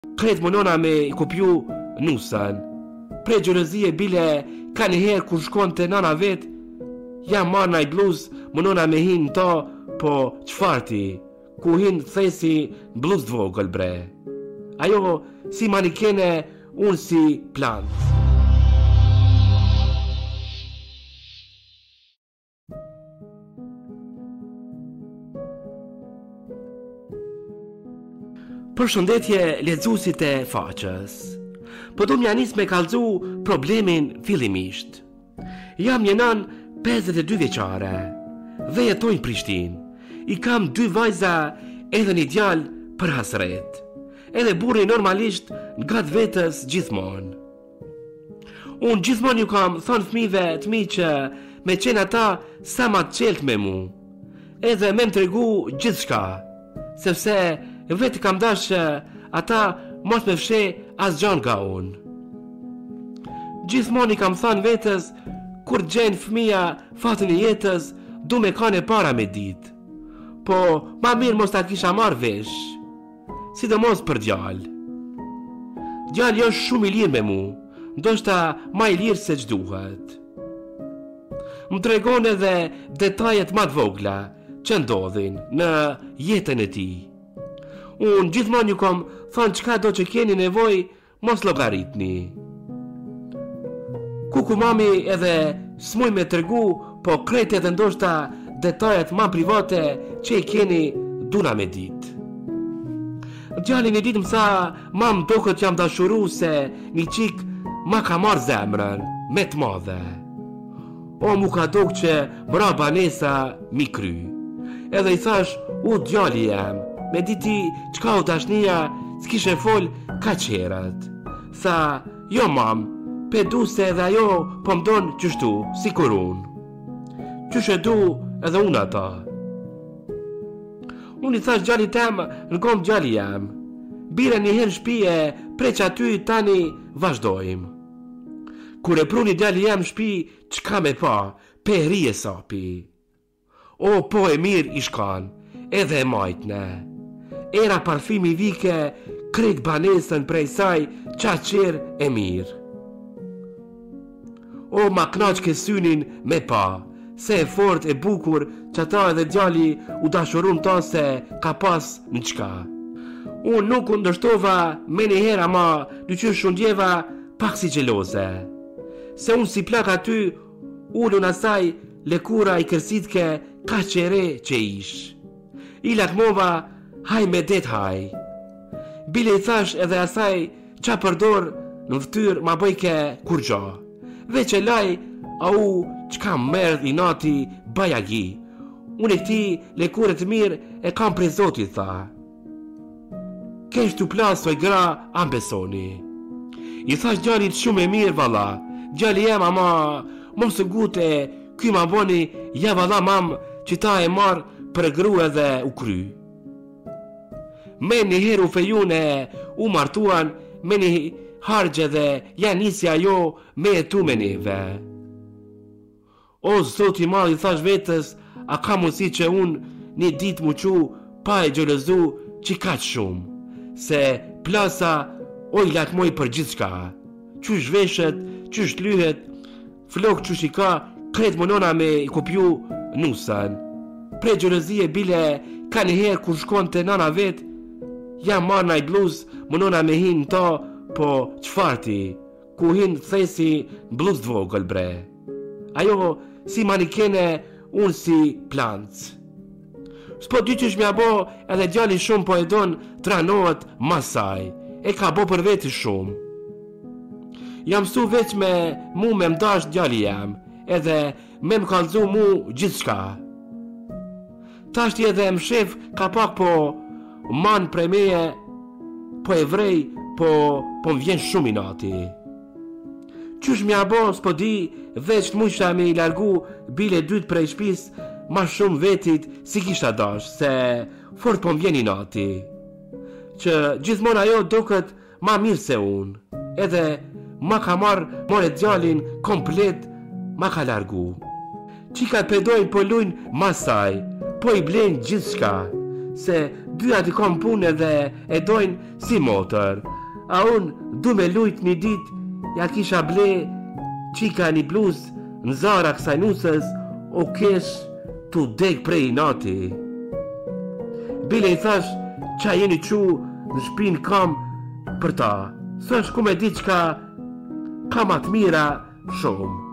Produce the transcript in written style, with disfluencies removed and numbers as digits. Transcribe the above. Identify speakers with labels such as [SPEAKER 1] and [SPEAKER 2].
[SPEAKER 1] Kret mënona me I kopju nusën. Prej gjelozie bile ka njëherë kur shkonte nana vet, jam marrë naj bluz mënona me hin ta, po qfarti, ku hin thesi bluz dvogël bre. Ajo si manikene, unë si plant. Përshëndetje lexuesit e faqes. Po do m'ja nis me kallzu problemin fillimisht. Jam një nan 52 vjeçare dhe jetoj në Prishtinë. I kam 2 vajza edhe një djalë për hasret. Edhe burri normalisht nga vetës gjithmonë. Unë gjithmonë ju kam thonë fëmijëve të mi që me qenë ata sa ma të qelt me mu. Edhe me më tregu gjithçka, sepse vetë kam dash që ata mos me fshe asgjë nga unë. Gjithmonë I kam thënë vetës, kur gjenë fëmija fatin e jetës, du me kanë e para me ditë. Po, ma mirë mos ta kisha marrë vesh, sidomos për djalë. Djalë jo shumë I lirë me mu, ndoshta ma I lirë se ç'duhet. Më tregon edhe detajet ma të vogla që ndodhin në jetën e tij. Unë gjithmonë ju kom thonë çka do që keni nevoj, mos llogaritni. Kuku mami edhe s'muj me tregu, po krejt edhe ndoshta detajet ma private që I keni duna me dit. Djali një ditë më tha, mam doket jam dashuru se një qik ma ka marrë zemrën, me të madhe. O mu ka dok që mraba nesa mi kry. Edhe I thash, u djali jam, me diti qka u dashnia s'kishe fol ka qerat. Tha, jo mam, pe du se edhe ajo po mdon qështu, si kur unë. Qyshe du edhe unë ata. Unë I thash gjali tem, në kom gjali jam. Bire njëherë shpije, preq aty tani vazhdojmë. Kur e pruni djali jam shpi, qka me pa, pe rije sapi. O, po e mirë I shkan, edhe e majtne. Era parfimi vike, krejt banesën prej saj, qa qerë e mirë. O, ma knaq ke synin me pa, se e fort e bukur që ta edhe djali u dashurun ta se ka pas në qka. Unë nuk u ndështova me njëhera ma dyqysh shundjeva pak si gjeloze. Se unë si plak aty, ullun asaj lekura I kërsitke ka qere që ish. I lakmova, haj me det haj. Bile I thash edhe asaj qa përdor në vtyr ma bëjke kur gjo. Veq e laj, au qka merdh I nati bajagi. Unë e këti lekure të mirë e kam prej Zotit tha. Kesh t'u plasoj gra ambesoni. I thash gjallit shumë e mirë valla. Gjalli jem ama mos së gute ky ma boni ja valla mam që ta e marë për gru edhe u kry. Me njëherë u fejune u martuan, me një hargje dhe ja nisja jo me e tu me neve. O Zoti I madh I thash vetës, a ka mundësi që unë një dit mu qu pa e gjëlëzu që ka që shumë. Se plasa o I lakmoj për gjithë shka. Qysh veshet, qysh lyhet, flok qysh I ka, kret mënona me I kopju nusën. Prej gjëlëzie bile ka njëherë kur shkon të nana vet, jam marrë naj bluz mënona me hin ta, po qfarti, ku hin thesi bluz dvogël bre. Ajo si manikene, unë si plant. S'po dy qysh mja bo edhe djali shumë po e don tranohet masaj, e ka bo për veti shumë. Jam su veç me mu me mdash djali jam, edhe me më kallzu mu gjithë shka. Tashti edhe më shef ka pak po man prej meje, po e vrej, po më vjen shumë I nati. Qysh mja bo s'po di, veç të musha me I largu bile dytë prej shpis, ma shumë vetit si kisha dash, se fort po më vjen I nati. Që gjithmon ajo doket ma mirë se unë, edhe ma ka marrë more djalin komplet, ma ka largu. Qikat pedojnë po lujnë masaj, po I blenë gjithë shka, se dyja t'i kom punë dhe e dojnë si motër. A unë du me lujt një dit, ja kisha ble qika një bluz në zara kësaj nusës, o kesh t'u dek prej nati. Bile i thash, qa jeni qu në shpin kam për ta, së shku me diqka ka ma t'mira shumë.